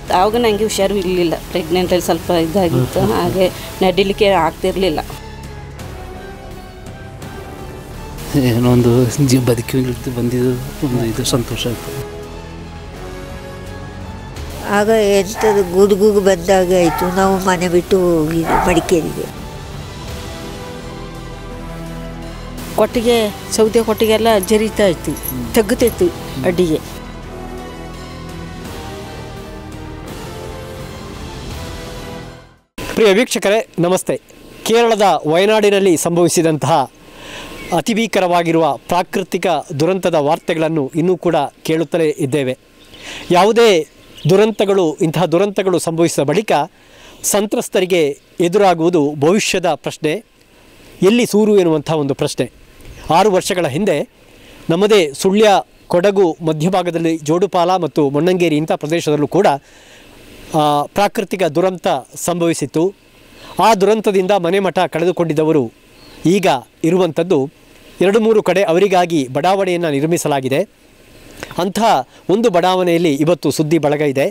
ಆವಾಗ ನನಗೆ ಹುಷಾರು ಇರಲಿಲ್ಲ, ಪ್ರೆಗ್ನೆಂಟಲ್ಲಿ ಸ್ವಲ್ಪ ಇದಾಗಿತ್ತು, ಹಾಗೆ ನಡಿಲಿಕ್ಕೆ ಆಗ್ತಿರಲಿಲ್ಲ. ಏನೋ ಒಂದು ಬದುಕಿ ಬಂದಿದ್ದು ಒಂದು ಇದು ಸಂತೋಷ ಆಯಿತು. ಆಗ ಎಂಥದ್ದು ಗುಡುಗು ಬಂದಾಗ ಆಯಿತು, ನಾವು ಮನೆ ಬಿಟ್ಟು ಹೋಗಿದ್ವಿ ಮಡಿಕೇರಿಗೆ. ಕೊಟ್ಟಿಗೆ ಸೌದೆ ಕೊಟ್ಟಿಗೆಲ್ಲ ಜರಿತಾ ಇತ್ತು, ತಗ್ಗುತ್ತಿತ್ತು ಅಡ್ಡಿಗೆ. ಪ್ರಿಯ ವೀಕ್ಷಕರೇ ನಮಸ್ತೆ. ಕೇರಳದ ವಯನಾಡಿನಲ್ಲಿ ಸಂಭವಿಸಿದಂತಹ ಅತಿ ಭೀಕರವಾಗಿರುವ ಪ್ರಾಕೃತಿಕ ದುರಂತದ ವಾರ್ತೆಗಳನ್ನು ಇನ್ನೂ ಕೂಡ ಕೇಳುತ್ತಲೇ ಇದ್ದೇವೆ. ಯಾವುದೇ ಇಂತಹ ದುರಂತಗಳು ಸಂಭವಿಸಿದ ಬಳಿಕ ಸಂತ್ರಸ್ತರಿಗೆ ಎದುರಾಗುವುದು ಭವಿಷ್ಯದ ಪ್ರಶ್ನೆ, ಎಲ್ಲಿ ಸೂರು ಎನ್ನುವಂಥ ಒಂದು ಪ್ರಶ್ನೆ. 6 ವರ್ಷಗಳ ಹಿಂದೆ ನಮ್ಮದೇ ಸುಳ್ಯ, ಕೊಡಗು ಮಧ್ಯಭಾಗದಲ್ಲಿ ಜೋಡುಪಾಲ ಮತ್ತು ಮೊಣ್ಣಂಗೇರಿ ಇಂಥ ಪ್ರದೇಶದಲ್ಲೂ ಕೂಡ ಪ್ರಾಕೃತಿಕ ದುರಂತ ಸಂಭವಿಸಿತ್ತು. ಆ ದುರಂತದಿಂದ ಮನೆ ಮಠ ಕಳೆದುಕೊಂಡಿದ್ದವರು ಈಗ ಇರುವಂಥದ್ದು 2-3 ಕಡೆ ಅವರಿಗಾಗಿ ಬಡಾವಣೆಯನ್ನು ನಿರ್ಮಿಸಲಾಗಿದೆ. ಅಂಥ ಒಂದು ಬಡಾವಣೆಯಲ್ಲಿ ಇವತ್ತು ಸುದ್ದಿ ಬಳಗ ಇದೆ.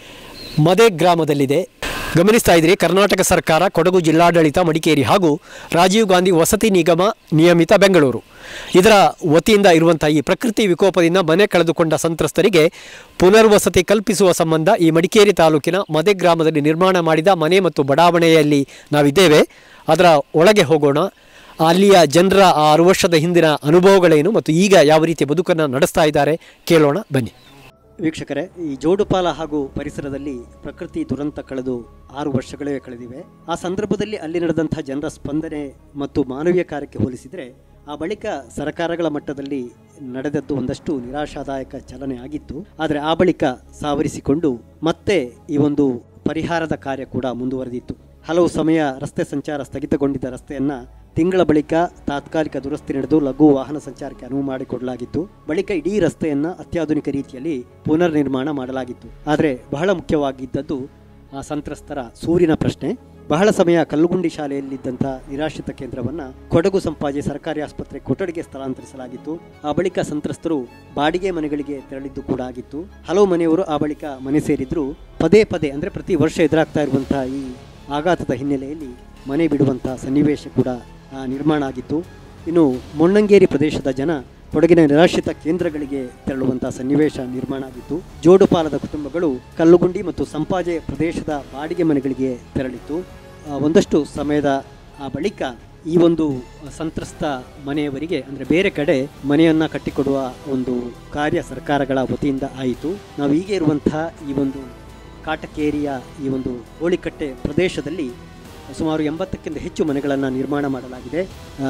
ಮದೆ ಗ್ರಾಮದಲ್ಲಿದೆ. ಗಮನಿಸ್ತಾ ಇದ್ದೀರಿ, ಕರ್ನಾಟಕ ಸರ್ಕಾರ, ಕೊಡಗು ಜಿಲ್ಲಾಡಳಿತ, ಮಡಿಕೇರಿ ಹಾಗೂ ರಾಜೀವ್ ಗಾಂಧಿ ವಸತಿ ನಿಗಮ ನಿಯಮಿತ ಬೆಂಗಳೂರು ಇದರ ವತಿಯಿಂದ ಇರುವಂಥ ಈ ಪ್ರಕೃತಿ ವಿಕೋಪದಿಂದ ಮನೆ ಕಳೆದುಕೊಂಡ ಸಂತ್ರಸ್ತರಿಗೆ ಪುನರ್ವಸತಿ ಕಲ್ಪಿಸುವ ಸಂಬಂಧ ಈ ಮಡಿಕೇರಿ ತಾಲೂಕಿನ ಮದೆ ಗ್ರಾಮದಲ್ಲಿ ನಿರ್ಮಾಣ ಮಾಡಿದ ಮನೆ ಮತ್ತು ಬಡಾವಣೆಯಲ್ಲಿ ನಾವಿದ್ದೇವೆ. ಅದರ ಒಳಗೆ ಹೋಗೋಣ. ಅಲ್ಲಿಯ ಜನರ 6 ವರ್ಷದ ಹಿಂದಿನ ಅನುಭವಗಳೇನು ಮತ್ತು ಈಗ ಯಾವ ರೀತಿಯ ಬದುಕನ್ನು ನಡೆಸ್ತಾ ಇದ್ದಾರೆ ಕೇಳೋಣ ಬನ್ನಿ. ವೀಕ್ಷಕರೇ, ಈ ಜೋಡುಪಾಲ ಹಾಗೂ ಪರಿಸರದಲ್ಲಿ ಪ್ರಕೃತಿ ದುರಂತ ಕಳೆದು 6 ವರ್ಷಗಳೇ ಕಳೆದಿವೆ. ಆ ಸಂದರ್ಭದಲ್ಲಿ ಅಲ್ಲಿ ನಡೆದಂಥ ಜನರ ಸ್ಪಂದನೆ ಮತ್ತು ಮಾನವೀಯ ಕಾರ್ಯಕ್ಕೆ ಹೋಲಿಸಿದರೆ ಆ ಬಳಿಕ ಸರ್ಕಾರಗಳ ಮಟ್ಟದಲ್ಲಿ ನಡೆದದ್ದು ಒಂದಷ್ಟು ನಿರಾಶಾದಾಯಕ ಚಲನೆ ಆಗಿತ್ತು. ಆದರೆ ಆ ಬಳಿಕ ಸಾವರಿಸಿಕೊಂಡು ಮತ್ತೆ ಈ ಒಂದು ಪರಿಹಾರದ ಕಾರ್ಯ ಕೂಡ ಮುಂದುವರೆದಿತ್ತು. ಹಲವು ಸಮಯ ರಸ್ತೆ ಸಂಚಾರ ಸ್ಥಗಿತಗೊಂಡಿದ್ದ ರಸ್ತೆಯನ್ನು ತಿಂಗಳ ಬಳಿಕ ತಾತ್ಕಾಲಿಕ ದುರಸ್ತಿ ನಡೆದು ಲಘು ವಾಹನ ಸಂಚಾರಕ್ಕೆ ಅನುವು ಮಾಡಿಕೊಡಲಾಗಿತ್ತು. ಬಳಿಕ ಇಡೀ ರಸ್ತೆಯನ್ನು ಅತ್ಯಾಧುನಿಕ ರೀತಿಯಲ್ಲಿ ಪುನರ್ ನಿರ್ಮಾಣ ಮಾಡಲಾಗಿತ್ತು. ಆದರೆ ಬಹಳ ಮುಖ್ಯವಾಗಿದ್ದದ್ದು ಆ ಸಂತ್ರಸ್ತರ ಸೂರಿನ ಪ್ರಶ್ನೆ. ಬಹಳ ಸಮಯ ಕಲ್ಲುಗುಂಡಿ ಶಾಲೆಯಲ್ಲಿದ್ದಂಥ ನಿರಾಶ್ರಿತ ಕೇಂದ್ರವನ್ನು ಕೊಡಗು ಸಂಪಾಜೆ ಸರ್ಕಾರಿ ಆಸ್ಪತ್ರೆ ಕೊಠಡಿಗೆ ಸ್ಥಳಾಂತರಿಸಲಾಗಿತ್ತು. ಆ ಬಳಿಕ ಸಂತ್ರಸ್ತರು ಬಾಡಿಗೆ ಮನೆಗಳಿಗೆ ತೆರಳಿದ್ದು ಕೂಡ ಆಗಿತ್ತು. ಹಲವು ಮನೆಯವರು ಆ ಬಳಿಕ ಮನೆ ಸೇರಿದ್ರು. ಪದೇ ಪದೇ ಅಂದರೆ ಪ್ರತಿ ವರ್ಷ ಎದುರಾಗ್ತಾ ಇರುವಂಥ ಈ ಆಘಾತದ ಹಿನ್ನೆಲೆಯಲ್ಲಿ ಮನೆ ಬಿಡುವಂಥ ಸನ್ನಿವೇಶ ಕೂಡ ನಿರ್ಮಾಣ ಆಗಿತ್ತು. ಇನ್ನು ಮೊಣ್ಣಂಗೇರಿ ಪ್ರದೇಶದ ಜನ ಕೊಡಗಿನ ನಿರಾಶ್ರಿತ ಕೇಂದ್ರಗಳಿಗೆ ತೆರಳುವಂಥ ಸನ್ನಿವೇಶ ನಿರ್ಮಾಣ ಆಗಿತ್ತು. ಜೋಡುಪಾಲದ ಕುಟುಂಬಗಳು ಕಲ್ಲುಗುಂಡಿ ಮತ್ತು ಸಂಪಾಜೆ ಪ್ರದೇಶದ ಬಾಡಿಗೆ ಮನೆಗಳಿಗೆ ತೆರಳಿತ್ತು. ಒಂದಷ್ಟು ಸಮಯದ ಬಳಿಕ ಈ ಒಂದು ಸಂತ್ರಸ್ತ ಮನೆಯವರಿಗೆ ಅಂದರೆ ಬೇರೆ ಕಡೆ ಮನೆಯನ್ನು ಕಟ್ಟಿಕೊಡುವ ಒಂದು ಕಾರ್ಯ ಸರ್ಕಾರಗಳ ವತಿಯಿಂದ ಆಯಿತು. ನಾವು ಈಗ ಇರುವಂತಹ ಈ ಒಂದು ಕಾಟಕೇರಿಯ ಈ ಒಂದು ಗೋಳಿಕಟ್ಟೆ ಪ್ರದೇಶದಲ್ಲಿ ಸುಮಾರು 80ಕ್ಕಿಂತ ಹೆಚ್ಚು ಮನೆಗಳನ್ನು ನಿರ್ಮಾಣ ಮಾಡಲಾಗಿದೆ.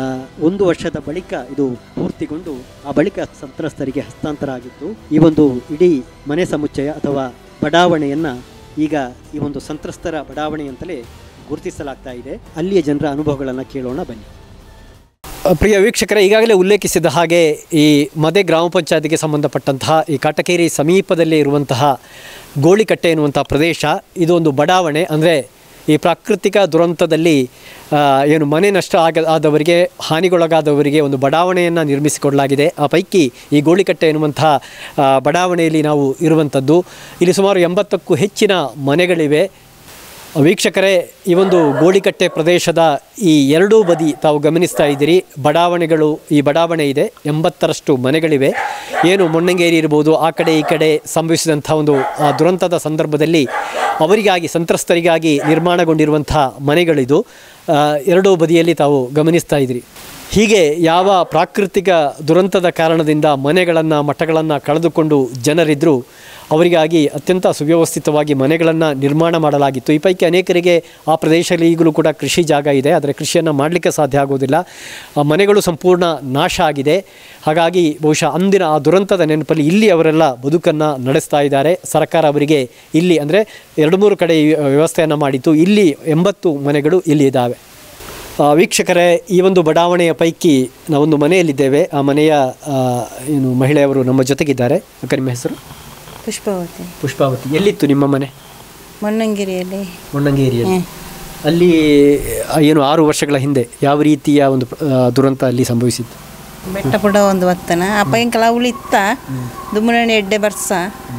1 ವರ್ಷದ ಬಳಿಕ ಇದು ಪೂರ್ತಿಗೊಂಡು ಆ ಬಳಿಕ ಸಂತ್ರಸ್ತರಿಗೆ ಹಸ್ತಾಂತರ ಆಗಿತ್ತು. ಈ ಒಂದು ಇಡೀ ಮನೆ ಸಮುಚ್ಚಯ ಅಥವಾ ಬಡಾವಣೆಯನ್ನು ಈಗ ಈ ಒಂದು ಸಂತ್ರಸ್ತರ ಬಡಾವಣೆ ಅಂತಲೇ ಗುರುತಿಸಲಾಗ್ತಾ ಇದೆ. ಅಲ್ಲಿಯ ಜನರ ಅನುಭವಗಳನ್ನು ಕೇಳೋಣ ಬನ್ನಿ. ಪ್ರಿಯ ವೀಕ್ಷಕರೇ, ಈಗಾಗಲೇ ಉಲ್ಲೇಖಿಸಿದ ಹಾಗೆ ಈ ಮದೆ ಗ್ರಾಮ ಪಂಚಾಯತಿಗೆ ಸಂಬಂಧಪಟ್ಟಂತಹ ಈ ಕಾಟಕೇರಿ ಸಮೀಪದಲ್ಲೇ ಇರುವಂತಹ ಗೋಳಿಕಟ್ಟೆ ಎನ್ನುವಂಥ ಪ್ರದೇಶ ಇದು ಒಂದು ಬಡಾವಣೆ. ಅಂದರೆ ಈ ಪ್ರಾಕೃತಿಕ ದುರಂತದಲ್ಲಿ ಏನು ಮನೆ ನಷ್ಟ ಆದವರಿಗೆ, ಹಾನಿಗೊಳಗಾದವರಿಗೆ ಒಂದು ಬಡಾವಣೆಯನ್ನು ನಿರ್ಮಿಸಿಕೊಡಲಾಗಿದೆ. ಆ ಪೈಕಿ ಈ ಗೋಳಿಕಟ್ಟೆ ಎನ್ನುವಂಥ ಬಡಾವಣೆಯಲ್ಲಿ ನಾವು ಇರುವಂಥದ್ದು. ಇಲ್ಲಿ ಸುಮಾರು 80ಕ್ಕೂ ಹೆಚ್ಚಿನ ಮನೆಗಳಿವೆ. ವೀಕ್ಷಕರೇ, ಈ ಒಂದು ಗೋಳಿಕಟ್ಟೆ ಪ್ರದೇಶದ ಈ ಎರಡೂ ಬದಿ ತಾವು ಗಮನಿಸ್ತಾ ಇದ್ದೀರಿ, ಬಡಾವಣೆಗಳು, ಈ ಬಡಾವಣೆ ಇದೆ. 80ರಷ್ಟು ಮನೆಗಳಿವೆ. ಏನು ಮೊಣ್ಣಂಗೇರಿ ಇರ್ಬೋದು, ಆ ಕಡೆ ಈ ಕಡೆ ಸಂಭವಿಸಿದಂಥ ಒಂದು ದುರಂತದ ಸಂದರ್ಭದಲ್ಲಿ ಅವರಿಗಾಗಿ, ಸಂತ್ರಸ್ತರಿಗಾಗಿ ನಿರ್ಮಾಣಗೊಂಡಿರುವಂಥ ಮನೆಗಳಿದು. ಎರಡೂ ಬದಿಯಲ್ಲಿ ತಾವು ಗಮನಿಸ್ತಾ ಇದ್ದೀರಿ. ಹೀಗೆ ಯಾವ ಪ್ರಾಕೃತಿಕ ದುರಂತದ ಕಾರಣದಿಂದ ಮನೆಗಳನ್ನು, ಮಠಗಳನ್ನು ಕಳೆದುಕೊಂಡು ಜನರಿದ್ದರೂ ಅವರಿಗಾಗಿ ಅತ್ಯಂತ ಸುವ್ಯವಸ್ಥಿತವಾಗಿ ಮನೆಗಳನ್ನು ನಿರ್ಮಾಣ ಮಾಡಲಾಗಿತ್ತು. ಈ ಪೈಕಿ ಅನೇಕರಿಗೆ ಆ ಪ್ರದೇಶದಲ್ಲಿ ಈಗಲೂ ಕೂಡ ಕೃಷಿ ಜಾಗ ಇದೆ, ಆದರೆ ಕೃಷಿಯನ್ನು ಮಾಡಲಿಕ್ಕೆ ಸಾಧ್ಯ ಆಗೋದಿಲ್ಲ. ಮನೆಗಳು ಸಂಪೂರ್ಣ ನಾಶ ಆಗಿದೆ. ಹಾಗಾಗಿ ಬಹುಶಃ ಅಂದಿನ ಆ ದುರಂತದ ನೆನಪಲ್ಲಿ ಇಲ್ಲಿ ಅವರೆಲ್ಲ ಬದುಕನ್ನು ನಡೆಸ್ತಾ ಇದ್ದಾರೆ. ಸರ್ಕಾರ ಅವರಿಗೆ ಇಲ್ಲಿ ಅಂದರೆ 2-3 ಕಡೆ ವ್ಯವಸ್ಥೆಯನ್ನು ಮಾಡಿತ್ತು. ಇಲ್ಲಿ 80 ಮನೆಗಳು ಇಲ್ಲಿ ಇದ್ದಾವೆ. ವೀಕ್ಷಕರೇ, ಈ ಒಂದು ಬಡಾವಣೆಯ ಪೈಕಿ ನಾವೊಂದು ಮನೆಯಲ್ಲಿದ್ದೇವೆ. ಆ ಮನೆಯ ಏನು ಮಹಿಳೆಯವರು ನಮ್ಮ ಜೊತೆಗಿದ್ದಾರೆ. ಅಕ್ಕ, ನಿಮ್ಮ ಹೆಸರು? ಪುಷ್ಪಾವತಿ. ಪುಷ್ಪಾವತಿ, ಎಲ್ಲಿತ್ತು ನಿಮ್ಮ ಮನೆ? ಮೊಣ್ಣಂಗೇರಿಯಲ್ಲಿ. ಮೊಣ್ಣಂಗೇರಿಯಲ್ಲಿ. ಅಲ್ಲಿ ಏನು 6 ವರ್ಷಗಳ ಹಿಂದೆ ಯಾವ ರೀತಿಯ ಒಂದು ದುರಂತ ಅಲ್ಲಿ ಸಂಭವಿಸಿತ್ತು? ಬೆಟ್ಟ ಪುಡ ಒಂದು ವತ್ತನ ಅಪ್ಪಂಕಲ ಉಳಿತ್ತ ದುಮ್ಮನ ಎಡ್ಡೆ ಬರ್ಸ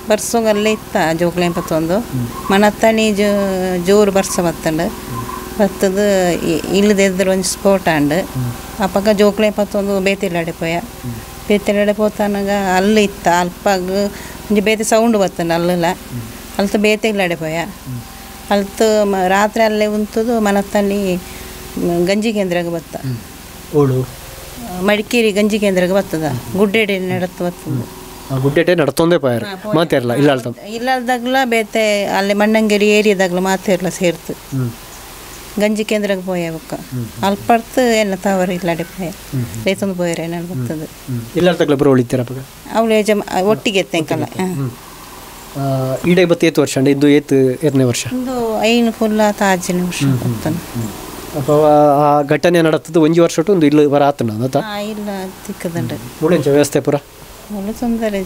ಬರ್ಸೋಗಲ್ಲೇ ಇತ್ತ ಜೋಕ್ಲೆ ಪತ್ತೊಂದು ಮನತ್ತಣಿ ಜೋರು ಬರ್ಸ ಬತ್ತಂಡು ಬತ್ತದು ಇಲ್ಲದೆದ್ರು ಒಂದು ಸ್ಫೋಟ ಅಂಡು ಆ ಪಕ್ಕ ಜೋಕ್ಲೆ ಪತ್ತೊಂದು ಬೇತಿಲ್ಲಾಡೆ ಪೋಯ ಬೇತಿಲ್ಲಾಡೆ ಪೋತಾನಾಗ ಅಲ್ಲಿ ಇತ್ತ ಅಲ್ಪಾಗ ಒಂಜಿ ಬೇತೆ ಸೌಂಡ್ ಬತ್ತಂಡು ಅಲ್ಲಲ್ಲ ಅಲ್ತ ಬೇತಿಲ್ಲಾಡೆ ಪೋಯ ಅಲ್ತು ರಾತ್ರಿ ಅಲ್ಲೇ ಉಂತದು ಮನತ್ತಣಿ ಗಂಜಿ ಕೇಂದ್ರಕ್ಕೆ ಬತ್ತ ಓಳು ಮಡಿಕೇರಿ ಗಂಜಿ ಕೇಂದ್ರಕ್ಕೆ ಬರ್ತದ ಗುಡ್ಡೆಡೆ ನಡತ್ತು ಬರ್ತದೆ ಗುಡ್ಡೆಟೆ ನಡ್ತೊಂದೇ ಪಾಯರ್ ಮಾತಾರಲ್ಲ ಇಲ್ಲ ಅಳ್ತ ಇಲ್ಲದಾಗ್ಲ ಬೇತೆ ಅಲ್ಲಿ ಮಣ್ಣಂಗೇರಿ ಏರಿಯಾದಾಗ್ಲ ಮಾತಾರಲ್ಲ ಸೇರ್ತು ಗಂಜಿ ಕೇಂದ್ರಕ್ಕೆ ಪೋಯಕ್ಕ ಅಲ್ಪರ್ತು ಎಲ್ಲ ತವರ ಇಲ್ಲಾಡೆ ಪೋಯ ರೈತಂದು ಪೋಯರ ಏನಾರು ಬರ್ತದೆ ಇಲ್ಲ ತಗ್ಲ ಬರೋ ಉಳಿತೀರ ಅವಳು ಒಟ್ಟಿಗೆ ಎತ್ತಂಕಲ್ಲ ಈಡೆ ಬತ್ತು ಏತು ವರ್ಷ ಅಂಡೆ ಇದು ಏತನೇ ವರ್ಷ ಒಂದು ಐನು ಫುಲ್ ತಾಜಿನ ವರ್ಷ ಬರ್ತಾನೆ ಅಪ್ಪ ಆ ಘಟನೆ ನಡತ್ತದು ಒಂಜಿ ವರ್ಷ ಒಟ್ಟು ಒಂದು ಇಲ್ಲಿ ಬರ ಆತನ ಅದ ಇಲ್ಲ ತಿಕ್ಕದಂಡ ಮುಳೆಂಚ ವ್ಯವಸ್ಥೆ ಪುರ ಅವಳು ತೊಂದರೆ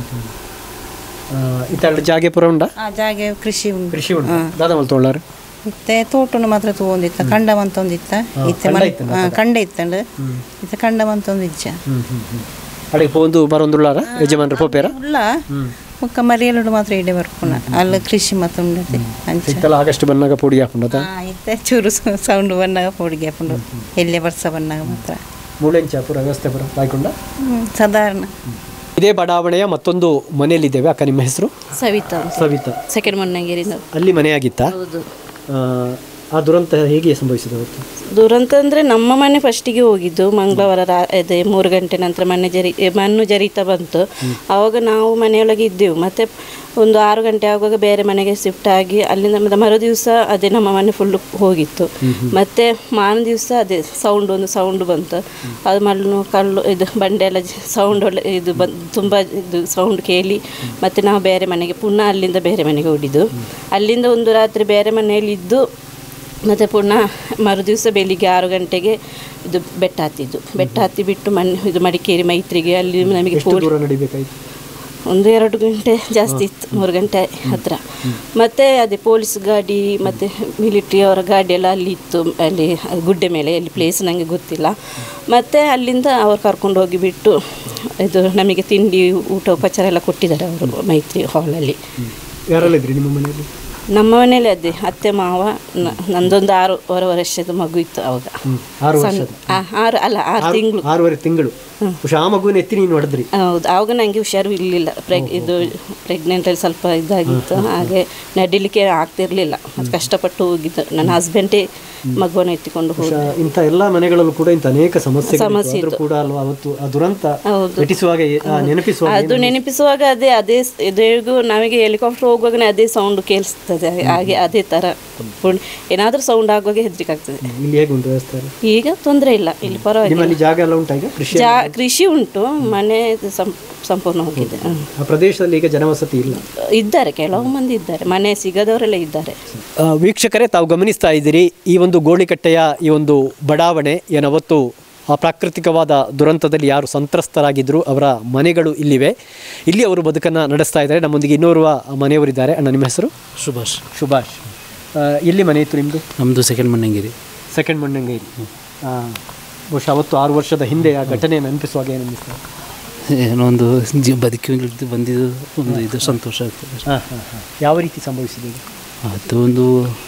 ಇತ್ತ ಜಾಗೆ ಪುರ ಉಂಡ ಆ ಜಾಗೆ ಕೃಷಿ ಉಂಟು ಕೃಷಿ ಉಂಡ ದಾದ ಮಲ್ ತೊಳ್ಳಾರು ಇತ್ತೆ ತೋಟನು ಮಾತ್ರ ತಗೊಂಡಿತ್ತ ಕಂಡ ಮಂತೊಂದಿತ್ತ ಇತ್ತೆ ಕಂಡ ಇತ್ತಂಡು ಇತ್ತ ಕಂಡ ಮಂತೊಂದಿಜ್ಜ ಅಡಿಗೆ ಪೋಂದು ಬರೊಂದುಳ್ಳಾರ ಯಜಮಾನ್ರು ಪೋಪೇರ ಉಲ್ಲ ಮುಕ್ಕ ಮರಿಯಲು ಮಾತ್ರ ಇಡೆ ಬರ್ಪುನ ಅಲ್ಲಿ ಕೃಷಿ ಮತ್ತು ಉಂಡತೆ ಅಂಚಲ್ಲ ಆಗಸ್ಟ್ ಬನ್ನಾಗ ಪೋಡಿ ಹಾಕೊಂಡದ ಇತ್ತೆ ಚೂರು ಸೌಂಡ್ ಬನ್ನಾಗ ಪೋಡಿಗೆ ಹಾಕೊಂಡು ಎಲ್ಲೇ ಬರ್ಸ ಬನ್ನಾಗ ಮಾತ್ರ ಮುಳೆಂಚ ಪುರ ವ್ಯವಸ್ಥೆ ಪುರ ಬಾಯ್ಕೊಂಡ ಸಾಧಾರಣ ಇದೇ ಬಡಾವಣೆಯ ಮತ್ತೊಂದು ಮನೆಯಲ್ಲಿದ್ದೇವೆ. ಅಕ್ಕ ನಿಮ್ಮ ಹೆಸರು? ಸವಿತಾ. ಸವಿತಾ. ಸೆಕೆಂಡ್ ಮಣ್ಣಂಗೇರಿಯಿಂದ. ಅಲ್ಲಿ ಮನೆಯಾಗಿತ್ತಾ? ಹೌದು. ಆ ದುರಂತ ಹೇಗೆ ಸಂಭವಿಸಿದೆ ಅವತ್ತು? ದುರಂತ ಅಂದರೆ ನಮ್ಮ ಮನೆ ಫಸ್ಟಿಗೆ ಹೋಗಿದ್ದು ಮಂಗಳವಾರ ಅದೇ 3 ಗಂಟೆ ನಂತರ ಮಣ್ಣು ಜರಿತಾ ಬಂತು. ಆವಾಗ ನಾವು ಮನೆಯೊಳಗೆ ಇದ್ದೆವು. ಮತ್ತು ಒಂದು 6 ಗಂಟೆ ಆಗುವಾಗ ಬೇರೆ ಮನೆಗೆ ಶಿಫ್ಟ್ ಆಗಿ ಅಲ್ಲಿಂದ ಮರು ದಿವಸ ಅದೇ ನಮ್ಮ ಮನೆ ಫುಲ್ಲು ಹೋಗಿತ್ತು. ಮತ್ತು ಮಾರನೇ ದಿವಸ ಅದೇ ಒಂದು ಸೌಂಡ್ ಬಂತು. ಅದು ಮಣ್ಣು ಕಲ್ಲು ಇದು ಬಂಡೆ ಎಲ್ಲ ಸೌಂಡ್ ಇದು ತುಂಬ ಇದು ಸೌಂಡ್ ಕೇಳಿ ಮತ್ತು ನಾವು ಬೇರೆ ಮನೆಗೆ ಪುನಃ ಅಲ್ಲಿಂದ ಬೇರೆ ಮನೆಗೆ ಓಡಿದ್ದು. ಅಲ್ಲಿಂದ ಒಂದು ರಾತ್ರಿ ಬೇರೆ ಮನೆಯಲ್ಲಿ ಇದ್ದು ಮತ್ತು ಪುನಃ ಮರು ದಿವಸ ಬೆಳಿಗ್ಗೆ 6 ಗಂಟೆಗೆ ಇದು ಬೆಟ್ಟ ಹತ್ತಿದ್ದು. ಬೆಟ್ಟ ಹತ್ತಿ ಬಿಟ್ಟು ಇದು ಮಡಿಕೇರಿ ಮೈತ್ರಿಗೆ ಅಲ್ಲಿ ನಮಗೆ ಒಂದು 2 ಗಂಟೆ ಜಾಸ್ತಿ ಇತ್ತು, 3 ಗಂಟೆ ಹತ್ತಿರ. ಮತ್ತು ಅದೇ ಪೊಲೀಸ್ ಗಾಡಿ ಮತ್ತು ಮಿಲಿಟ್ರಿ ಅವರ ಗಾಡಿ ಎಲ್ಲ ಅಲ್ಲಿ ಇತ್ತು, ಅಲ್ಲಿ ಗುಡ್ಡೆ ಮೇಲೆ ಎಲ್ಲಿ ಪ್ಲೇಸ್ ನನಗೆ ಗೊತ್ತಿಲ್ಲ. ಮತ್ತು ಅಲ್ಲಿಂದ ಅವ್ರು ಕರ್ಕೊಂಡು ಹೋಗಿ ಬಿಟ್ಟು ಇದು ನಮಗೆ ತಿಂಡಿ ಊಟ ಉಪಚಾರ ಎಲ್ಲ ಕೊಟ್ಟಿದ್ದಾರೆ ಅವರು ಮೈತ್ರಿ ಹಾಲಲ್ಲಿ. ಯಾರೆಲ್ಲಿದ್ರಿ ನಿಮ್ಮ ಮನೆಯಲ್ಲಿ? ನಮ್ಮ ಮನೇಲಿ ಅದೇ ಅತ್ತೆ ಮಾವ, ನಂದೊಂದು 6 ವರ್ಷದ ಮಗು ಇತ್ತು ಅವಾಗ. 6 ತಿಂಗಳು. ಆ ಮಗುವಿನ ಎತ್ತಿ ನೀನು ಹೊಡೆದ್ರಿ? ಹೌದು. ಆವಾಗ ನನಗೆ ಹುಷಾರು ಇರಲಿಲ್ಲ, ಇದು ಪ್ರೆಗ್ನೆಂಟಲ್ಲಿ ಸ್ವಲ್ಪ ಇದಾಗಿತ್ತು, ಹಾಗೆ ನಡಿಲಿಕ್ಕೆ ಆಗ್ತಿರ್ಲಿಲ್ಲ. ಅದು ಕಷ್ಟಪಟ್ಟು ಹೋಗಿದ್ದು. ನನ್ನ ಹಸ್ಬೆಂಡೇ ಮಗುವನ್ನು ಎತ್ತಿಕೊಂಡು ಹೋದ. ಇಂಥ ಎಲ್ಲ ಮನೆಗಳಲ್ಲೂ ಕೂಡ ಇಂಥ ಅನೇಕ ಸಮಸ್ಯೆ ಕೂಡ ಅಲ್ವಾ ಅವತ್ತು ಆ ದುರಂತ ನೆನಪಿಸುವಾಗ ಅದೇ ಇದೇಗೂ ನಮಗೆ ಹೆಲಿಕಾಪ್ಟರ್ ಹೋಗುವಾಗ ಅದೇ ಸೌಂಡ್ ಕೇಳಿಸ್ತದೆ. ಹಾಗೆ ಅದೇ ಥರ ಏನಾದರೂ ಸೌಂಡ್ ಆಗುವಾಗ ಹೆದರಿಕೆ ಆಗ್ತದೆ. ಈಗ ತೊಂದರೆ ಇಲ್ಲ, ಇಲ್ಲಿ ಪರವಾಗಿಲ್ಲ. ಜಾಗ ಎಲ್ಲ ಉಂಟಾ ಈಗ? ಕೃಷಿ ಉಂಟು, ಮನೆ ಸಂಪೂರ್ಣ ಹೋಗಿದೆ. ಆ ಪ್ರದೇಶದಲ್ಲಿ ಈಗ ಜನವಸತಿ ಇಲ್ಲ? ಇದ್ದಾರೆ, ಕೆಲವು ಮಂದಿ ಇದ್ದಾರೆ, ಮನೆ ಸಿಗದವರೆಲ್ಲ ಇದ್ದಾರೆ. ವೀಕ್ಷಕರೇ, ತಾವು ಗಮನಿಸ್ತಾ ಇದ್ದೀರಿ ಈ ಒಂದು ಗೋಳಿಕಟ್ಟೆಯ ಈ ಒಂದು ಬಡಾವಣೆ ಏನವತ್ತು ಆ ಪ್ರಾಕೃತಿಕವಾದ ದುರಂತದಲ್ಲಿ ಯಾರು ಸಂತ್ರಸ್ತರಾಗಿದ್ದರು ಅವರ ಮನೆಗಳು ಇಲ್ಲಿವೆ. ಇಲ್ಲಿ ಅವರು ಬದುಕನ್ನು ನಡೆಸ್ತಾ ಇದ್ದಾರೆ. ನಮ್ಮೊಂದಿಗೆ ಇನ್ನೋರ್ವ ಮನೆಯವರಿದ್ದಾರೆ. ಅಣ್ಣ, ನಿಮ್ಮ ಹೆಸರು? ಸುಭಾಷ್. ಎಲ್ಲಿ ಮನೆ ಇತ್ತು ನಿಮ್ಮದು? ನಮ್ಮದು ಸೆಕೆಂಡ್ ಮಣ್ಣಂಗೇರಿ. ಬಹುಶಃ ಅವತ್ತು 6 ವರ್ಷದ ಹಿಂದೆ ಆ ಘಟನೆ ನೆನಪಿಸುವಾಗ ಏನು ಅನ್ನಿಸ್ತದೆ? ಏನೋ ಒಂದು ಬದುಕಿ ಬಂದಿದ್ದು ಒಂದು ಇದು ಸಂತೋಷ ಆಗ್ತದೆ. ಯಾವ ರೀತಿ ಸಂಭವಿಸಿದೆ? ಅದು ಒಂದು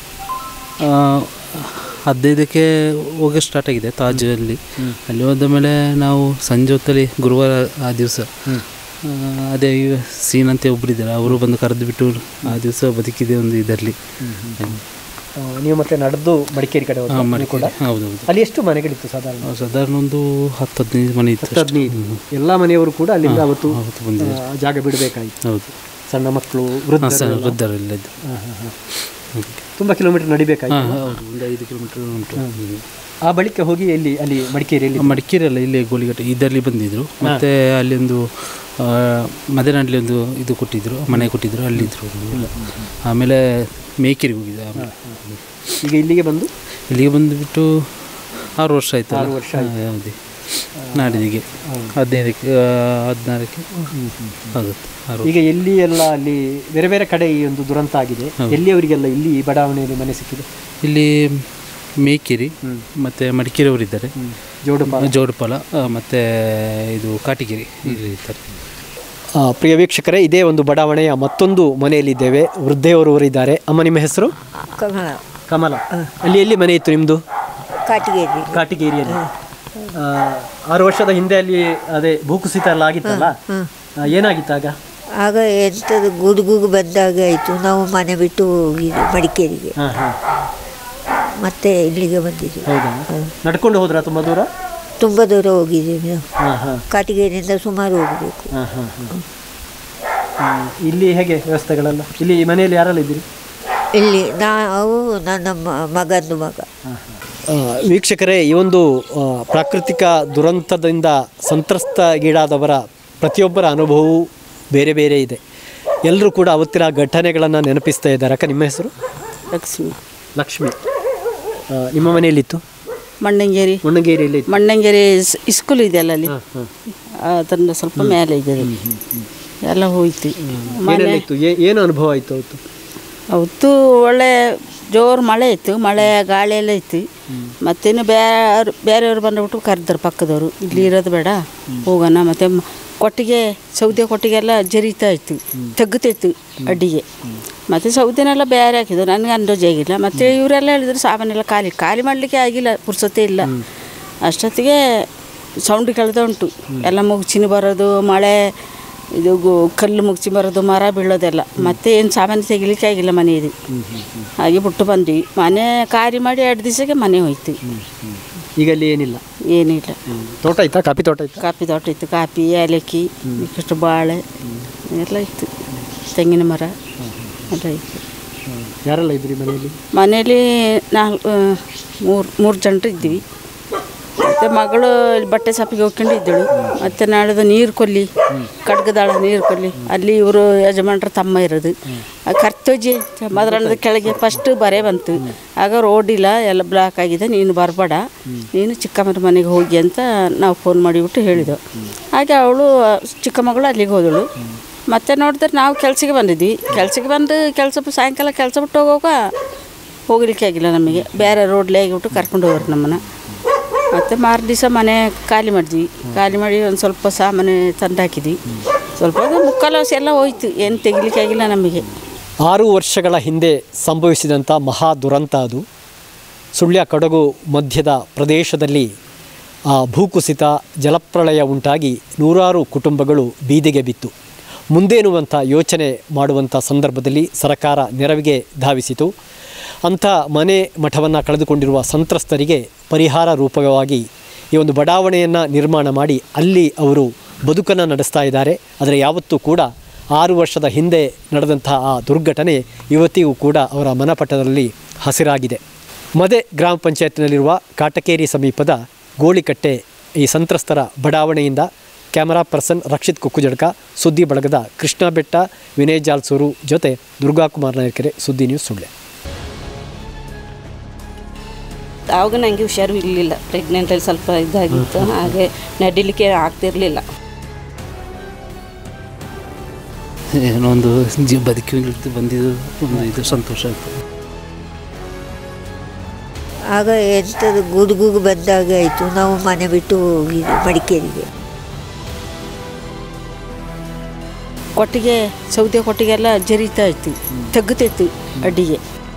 15ಕ್ಕೆ ಹೋಗಿ ಸ್ಟಾರ್ಟ್ ಆಗಿದೆ ತಾಜಲ್ಲಿ. ಅಲ್ಲಿ ಹೋದ ಮೇಲೆ ನಾವು ಸಂಜೆ ಹೊತ್ತಲ್ಲಿ ಗುರುವಾರ ಆ ದಿವಸ ಅದೇ ಸೀನ್ ಅಂತ ಒಬ್ಬರಿದ್ದಾರೆ, ಅವರು ಬಂದು ಕರೆದು ಬಿಟ್ಟು ಆ ದಿವಸ ಬದುಕಿದೆ ಒಂದು ಇದರಲ್ಲಿ. ನೀವು ಮತ್ತೆ ನಡೆದು ಮಡಿಕೇರಿ ಕಡೆ ಕೂಡ? ಹೌದೌದು. ಅಲ್ಲಿ ಎಷ್ಟು ಮನೆಗಳಿತ್ತು ಸಾಧಾರಣ ಒಂದು 10-15 ಮನೆ ಇತ್ತು. 15 ಎಲ್ಲ ಮನೆಯವರು ಕೂಡ ಅಲ್ಲಿಂದ ಅವತ್ತು ಜಾಗ ಬಿಡಬೇಕಾಗಿತ್ತು. ಹೌದು. ಸಣ್ಣ ಮಕ್ಕಳು, ವೃದ್ಧರೆಲ್ಲ ಇದ್ದು. ತುಂಬ ಕಿಲೋಮೀಟರ್ ನಡಿಬೇಕಾಗಿತ್ತು. ಹೌದು, ಒಂದು 5 ಕಿಲೋಮೀಟರ್ ಉಂಟು. ಆ ಬಳಿಕ ಹೋಗಿ ಅಲ್ಲಿ ಮಡಿಕೇರಿಯಲ್ಲ ಇಲ್ಲೇ ಗೋಳಿಘಟ್ಟ ಇದರಲ್ಲಿ ಬಂದಿದ್ರು. ಮತ್ತು ಅಲ್ಲಿ ಒಂದು ಮದೆನಾಡಲ್ಲಿ ಒಂದು ಇದು ಕೊಟ್ಟಿದ್ರು, ಮನೆ ಕೊಟ್ಟಿದ್ರು, ಅಲ್ಲಿದ್ದರು. ಆಮೇಲೆ ಮೇಕೆರಿಗೆ ಹೋಗಿದ್ದೆ. ಈಗ ಇಲ್ಲಿಗೆ ಬಂದುಬಿಟ್ಟು 6 ವರ್ಷ ಆಯಿತು. 6 ವರ್ಷ ಹೌದು. ನಾಡಿದಿಗೆ 15ಕ್ಕೆ 16ಕ್ಕೆ ಆಗುತ್ತೆ. ಈಗ ಎಲ್ಲಿ ಎಲ್ಲ ಅಲ್ಲಿ ಬೇರೆ ಬೇರೆ ಕಡೆ ಈ ಒಂದು ದುರಂತ ಆಗಿದೆ. ಎಲ್ಲಿಯವರಿಗೆಲ್ಲ ಇಲ್ಲಿ ಈ ಬಡಾವಣೆಯಲ್ಲಿ ಮನೆ ಸಿಕ್ಕಿದೆ? ಇಲ್ಲಿ ಮೇಕೆರಿ ಮತ್ತು ಮಡಿಕೇರಿಯವರಿದ್ದಾರೆ, ಜೋಡುಪಾಲ ಮತ್ತು ಇದು ಕಾಟಿಗೆರೆ ಇಲ್ಲಿ ಇರ್ತಾರೆ. ಪ್ರಿಯ ವೀಕ್ಷಕರೇ, ಇದೇ ಒಂದು ಬಡಾವಣೆಯ ಮತ್ತೊಂದು ಮನೆಯಲ್ಲಿದ್ದೇವೆ. ವೃದ್ಧೆಯವರವರು ಇದ್ದಾರೆ. ಅಮ್ಮ, ನಿಮ್ಮ ಹೆಸರು? ಕಮಲ. ಕಮಲ. ಅಲ್ಲಿ ಎಲ್ಲಿ ಮನೆ ಇತ್ತು ನಿಮ್ಮದು? ಕಾಟಿಗೇರಿ. ಕಾಟಿಗೇರಿಯಲ್ಲಿ. 6 ವರ್ಷದ ಹಿಂದೆ ಅಲ್ಲಿ ಅದೇ ಭೂಕುಸಿತ ಎಲ್ಲ ಆಗಿತ್ತಲ್ಲ, ಏನಾಗಿತ್ತು ಆಗ? ಆಗ ಎಂಥದ್ದು ಗುಡುಗು ಬಂದಾಗ ಆಯಿತು. ನಾವು ಮನೆ ಬಿಟ್ಟು ಹೋಗಿದ್ವಿ ಮಡಿಕೇರಿಗೆ, ಮತ್ತೆ ಇಲ್ಲಿಗೆ ಬಂದಿದ್ವಿ. ಹೌದಾ? ನಡ್ಕೊಂಡು ಹೋದ್ರಾ ತುಂಬ ದೂರ? ತುಂಬ ದೂರ ಹೋಗಿದ್ದೀವಿ ನಾವು. ಕಾಟಿಗೇರಿಯಿಂದ ಸುಮಾರು ಹೋಗಬೇಕು. ಇಲ್ಲಿ ಹೇಗೆ ವ್ಯವಸ್ಥೆಗಳೆಲ್ಲ? ಇಲ್ಲಿ ಈ ಮನೆಯಲ್ಲಿ ಯಾರೆಲ್ಲ ಇದ್ದೀರಿ? ಇಲ್ಲಿ ನಾವು ನನ್ನ ಮಗಂದು ಮಗ. ವೀಕ್ಷಕರೇ, ಈ ಒಂದು ಪ್ರಾಕೃತಿಕ ದುರಂತದಿಂದ ಸಂತ್ರಸ್ತಗೀಡಾದವರ ಪ್ರತಿಯೊಬ್ಬರ ಅನುಭವವೂ ಬೇರೆ ಬೇರೆ ಇದೆ. ಎಲ್ಲರೂ ಕೂಡ ಅವತ್ತಿನ ಘಟನೆಗಳನ್ನು ನೆನಪಿಸ್ತಾ ಇದ್ದಾರೆ. ಅಕ್ಕ, ನಿಮ್ಮ ಹೆಸರು? ಲಕ್ಷ್ಮಿ. ಲಕ್ಷ್ಮಿ. ನಿಮ್ಮ ಮನೆಯಲ್ಲಿತ್ತು? ಮಣ್ಣಂಗೇರಿಯಲ್ಲಿ ಮಣ್ಣಂಗೇರಿ ಸ್ಕೂಲ್ ಇದೆಯಲ್ಲ, ಅಲ್ಲಿ ಅದರಿಂದ ಸ್ವಲ್ಪ ಮೇಲೆ ಇದೆ, ಎಲ್ಲ ಹೋಯ್ತು. ಏನು ಅನುಭವ ಆಯಿತು ಅವತ್ತು? ಅವತ್ತು ಒಳ್ಳೆ ಜೋರು ಮಳೆ ಇತ್ತು, ಮಳೆ ಗಾಳಿ ಎಲ್ಲ ಇತ್ತು. ಮತ್ತೇನು ಬೇರೆಯವರು ಬಂದುಬಿಟ್ಟು ಕರೆದ್ರು ಪಕ್ಕದವರು, ಇಲ್ಲಿ ಇರೋದು ಬೇಡ ಹೋಗೋಣ. ಮತ್ತು ಸೌದೆ ಕೊಟ್ಟಿಗೆಲ್ಲ ಜರಿತಾ ಇತ್ತು, ತೆಗ್ಗುತ್ತಿತ್ತು ಅಡ್ಡಿಗೆ. ಮತ್ತು ಸೌದೆನೆಲ್ಲ ಬೇರೆ ಹಾಕಿದ್ರು, ನನಗೆ ಅಂದಾಜು ಆಗಿಲ್ಲ. ಮತ್ತು ಇವರೆಲ್ಲ ಹೇಳಿದ್ರು ಸಾಮಾನೆಲ್ಲ ಖಾಲಿ ಮಾಡಲಿಕ್ಕೆ ಆಗಿಲ್ಲ, ಪುರ್ಸೊತ್ತೇ ಇಲ್ಲ. ಅಷ್ಟೊತ್ತಿಗೆ ಸೌಂಡ್ ಕೇಳ್ತಾ ಉಂಟು, ಎಲ್ಲ ಮುಗಿಸಿನ ಬರೋದು, ಮಳೆ ಇದು ಕಲ್ಲು ಮುಗಿಸಿ ಬರೋದು, ಮರ ಬೀಳೋದೆಲ್ಲ. ಮತ್ತೆ ಏನು ಸಾಮಾನು ತೆಗಿಲಿಕ್ಕೆ ಆಗಿಲ್ಲ ಮನೆಯದು. ಹಾಗೆ ಬಿಟ್ಟು ಬಂದ್ವಿ. ಮನೆ ಖಾಲಿ ಮಾಡಿ 2 ದಿವಸಕ್ಕೆ ಮನೆ ಹೋಯ್ತು. ಈಗ ಅಲ್ಲಿ ಏನಿಲ್ಲ? ಏನಿಲ್ಲ. ತೋಟ ಇತ್ತಾ? ಕಾಫಿ ತೋಟ ಇತ್ತು? ಕಾಫಿ ತೋಟ ಇತ್ತು. ಕಾಫಿ, ಏಲಕ್ಕಿ, ಇಷ್ಟು ಬಾಳೆ ಎಲ್ಲ ಇತ್ತು, ತೆಂಗಿನ ಮರ ಎಲ್ಲ ಇತ್ತು. ಯಾರೆಲ್ಲ ಇದ್ರಿ ಮನೆಯಲ್ಲಿ? ಮನೆಯಲ್ಲಿ ಮೂರು ಜನರು ಇದ್ವಿ. ಮತ್ತು ಮಗಳು ಬಟ್ಟೆ ಸಾಪಿಗೆ ಹೋಗ್ಕೊಂಡು ಇದ್ದಳು. ಮತ್ತು ನಾಳೆದು ನೀರು ಕೊಲ್ಲಿ, ಕಡ್ಗದಾಳ ನೀರು ಕೊಲ್ಲಿ, ಅಲ್ಲಿ ಇವರು ಯಜಮಾನ್ರ ತಮ್ಮ ಇರೋದು. ಕರ್ತೋಜಿ ಮದ್ರಾಣದ ಕೆಳಗೆ ಫಸ್ಟ್ ಬರೆ ಬಂತು. ಆಗ ರೋಡ್ ಇಲ್ಲ, ಎಲ್ಲ ಬ್ಲಾಕ್ ಆಗಿದೆ, ನೀನು ಬರಬೇಡ, ನೀನು ಚಿಕ್ಕಮ್ಮನ ಮನೆಗೆ ಹೋಗಿ ಅಂತ ನಾವು ಫೋನ್ ಮಾಡಿಬಿಟ್ಟು ಹೇಳಿದೆವು. ಹಾಗೆ ಅವಳು ಚಿಕ್ಕ ಮಗಳು ಅಲ್ಲಿಗೆ ಹೋದಳು. ಮತ್ತೆ ನೋಡಿದ್ರೆ ನಾವು ಕೆಲಸಕ್ಕೆ ಬಂದಿದ್ವಿ. ಕೆಲಸಕ್ಕೆ ಬಂದು ಸಾಯಂಕಾಲ ಕೆಲಸ ಬಿಟ್ಟು ಹೋಗಲಿಕ್ಕೆ ಆಗಿಲ್ಲ ನಮಗೆ. ಬೇರೆ ರೋಡ್ಲೇ ಆಗಿಬಿಟ್ಟು ಕರ್ಕೊಂಡು ಹೋದ್ರು ನಮ್ಮನ್ನು. ಮತ್ತು ಮಾರು ದಿವಸ ಮನೆ ಖಾಲಿ ಮಾಡಿದ್ವಿ. ಖಾಲಿ ಮಾಡಿ ಒಂದು ಸ್ವಲ್ಪ ಸಾಮಾನು ತಂದು ಹಾಕಿದ್ವಿ. ಸ್ವಲ್ಪ ಮುಕ್ಕಾಲು ಎಲ್ಲ ಹೋಯ್ತು, ಏನು ತೆಗಿಲಿಕ್ಕೆ ಆಗಿಲ್ಲ ನಮಗೆ. 6 ವರ್ಷಗಳ ಹಿಂದೆ ಸಂಭವಿಸಿದಂಥ ಮಹಾ ದುರಂತ ಅದು. ಸುಳ್ಯ ಕೊಡಗು ಮಧ್ಯದ ಪ್ರದೇಶದಲ್ಲಿ ಭೂಕುಸಿತ, ಜಲಪ್ರಳಯ ಉಂಟಾಗಿ 100 ಕುಟುಂಬಗಳು ಬೀದಿಗೆ ಬಿತ್ತು. ಮುಂದೇನುವಂಥ ಯೋಚನೆ ಮಾಡುವಂಥ ಸಂದರ್ಭದಲ್ಲಿ ಸರ್ಕಾರ ನೆರವಿಗೆ ಧಾವಿಸಿತು. ಅಂಥ ಮನೆ ಮಠವನ್ನು ಕಳೆದುಕೊಂಡಿರುವ ಸಂತ್ರಸ್ತರಿಗೆ ಪರಿಹಾರ ರೂಪವಾಗಿ ಈ ಒಂದು ಬಡಾವಣೆಯನ್ನು ನಿರ್ಮಾಣ ಮಾಡಿ ಅಲ್ಲಿ ಅವರು ಬದುಕನ್ನು ನಡೆಸ್ತಾ ಇದ್ದಾರೆ. ಆದರೆ ಯಾವತ್ತೂ ಕೂಡ 6 ವರ್ಷದ ಹಿಂದೆ ನಡೆದಂಥ ಆ ದುರ್ಘಟನೆ ಇವತ್ತಿಗೂ ಕೂಡ ಅವರ ಮನಪಟದಲ್ಲಿ ಹಸಿರಾಗಿದೆ. ಮದೆ ಗ್ರಾಮ ಪಂಚಾಯತ್ನಲ್ಲಿರುವ ಕಾಟಕೇರಿ ಸಮೀಪದ ಗೋಳಿಕಟ್ಟೆ ಈ ಸಂತ್ರಸ್ತರ ಬಡಾವಣೆಯಿಂದ ಕ್ಯಾಮರಾ ಪರ್ಸನ್ ರಕ್ಷಿತ್ ಕುಕ್ಕುಜಡ್ಕ, ಸುದ್ದಿ ಬಳಗದ ಕೃಷ್ಣ ಬೆಟ್ಟ, ವಿನಯ್ ಜಾಲ್ಸೂರು ಜೊತೆ ದುರ್ಗಾಕುಮಾರ್ ನಾಯಕರೆ, ಸುದ್ದಿ ನ್ಯೂಸ್ ಸುಳ್ಯ. ಆವಾಗ ನನಗೆ ಹುಷಾರು ಇರಲಿಲ್ಲ, ಪ್ರೆಗ್ನೆಂಟಲ್ಲಿ ಸ್ವಲ್ಪ ಇದಾಗಿತ್ತು, ಹಾಗೆ ನಡಿಲಿಕ್ಕೆ ಆಗ್ತಿರಲಿಲ್ಲ. ಏನೋ ಒಂದು ಬದುಕಿ ಬಂದಿದ್ದು ಒಂದು ಇದು ಸಂತೋಷ ಆಯಿತು. ಆಗ ಎಂಥದ್ದು ಗುಡುಗು ಬಂದಾಗ ಆಯಿತು. ನಾವು ಮನೆ ಬಿಟ್ಟು ಹೋಗಿದ್ವಿ ಮಡಿಕೇರಿಗೆ. ಸೌದೆ ಕೊಟ್ಟಿಗೆಲ್ಲ ಜರಿತಾ ಇತ್ತು, ತೆಗ್ಗುತ್ತಿತ್ತು ಅಡ್ಡಿಗೆ.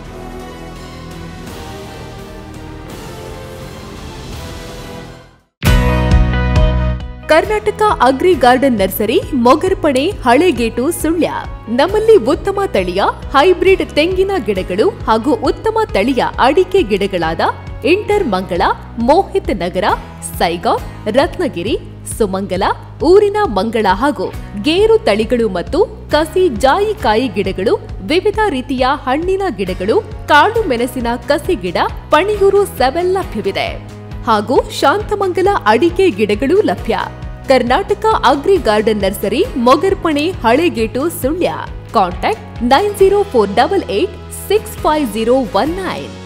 Karnataka agri garden nursery, Mogarpane, Halegate, Sullia. ನಮ್ಮಲ್ಲಿ ಉತ್ತಮ ತಳಿಯ ಹೈಬ್ರಿಡ್ ತೆಂಗಿನ ಗಿಡಗಳು ಹಾಗೂ ಉತ್ತಮ ತಳಿಯ ಅಡಿಕೆ ಗಿಡಗಳಾದ ಇಂಟರ್ ಮಂಗಳ, ಮೋಹಿತ್ ನಗರ, ಸೈಗಾವ್, ರತ್ನಗಿರಿ, ಸುಮಂಗಲ, ಊರಿನ ಮಂಗಳ ಹಾಗೂ ಗೇರು ತಳಿಗಳು ಮತ್ತು ಕಸಿ ಜಾಯಿಕಾಯಿ ಗಿಡಗಳು, ವಿವಿಧ ರೀತಿಯ ಹಣ್ಣಿನ ಗಿಡಗಳು, ಕಾಳು ಮೆಣಸಿನ ಕಸಿ ಗಿಡ, ಪಣಿಯೂರು 7 ಲಭ್ಯವಿದೆ ಹಾಗೂ ಶಾಂತಮಂಗಲ ಅಡಿಕೆ ಗಿಡಗಳು ಲಭ್ಯ. Karnataka agri garden nursery, Mogarpane, Halegate, Sullia. Contact 9048865019.